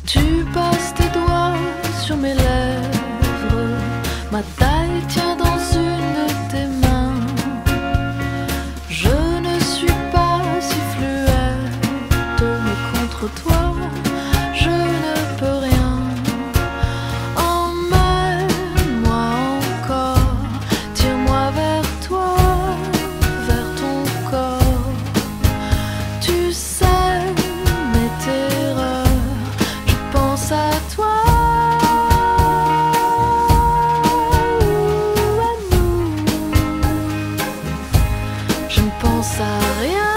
Tu passes tes doigts sur mes lèvres, ma taille tient dans une de tes mains. Je ne suis pas si fluette, mais contre toi, je ne peux rien. Emmène-moi encore, tire-moi vers toi, vers ton corps. Tu sais mes terreurs, je pense à toi ou à nous. Je ne pense à rien,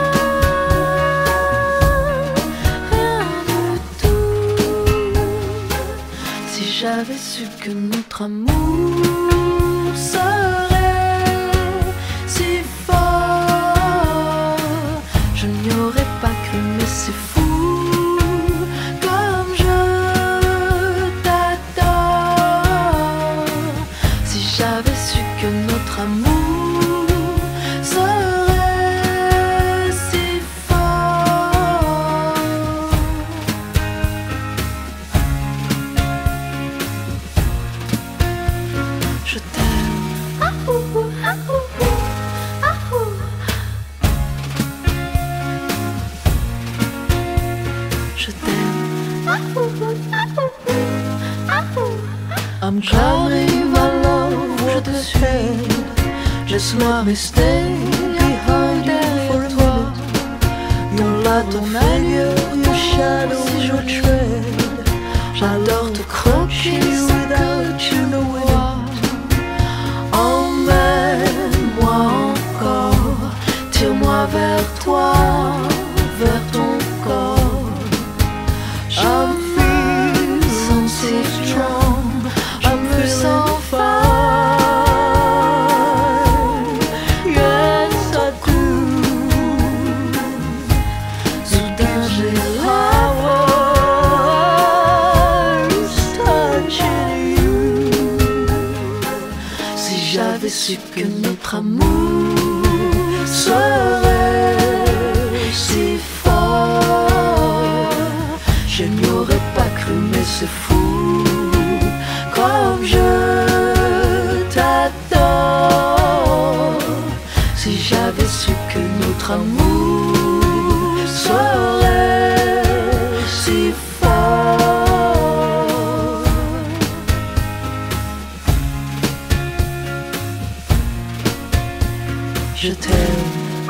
rien du tout. Si j'avais su que notre amour serait si fort, je n'y aurais pas cru, mais c'est fou comme je t'adore. Si j'avais su que notre amour serait si fort. Je t'aime. Ah ouh, ah ouh, ah ouh. Je t'aime. Ah ouh, ah ouh, ah ouh. J'arrive alors, je te suis. Laisse-moi rester behind you for a minute. Your light, ton allure, your shadow, your tread. J'adore te croquer without you knowing it. Emmène-moi encore, tire-moi vers toi, vers ton corps. I'm feeling So strong, je me sens fine. Yes, I do. soudain j'ai I was touching you. Si j'avais su que notre amour serait si fort, Je n'y aurais pas cru, mais c'est fou. comme je t'adore. Si j'avais su que notre amour serait si fort. Je t'aime.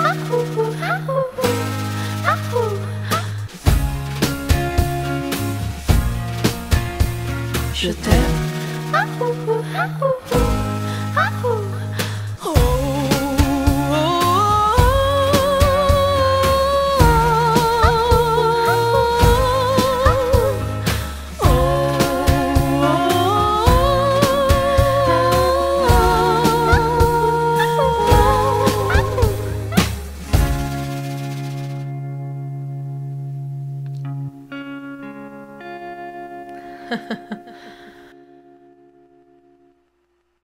Je t'aime.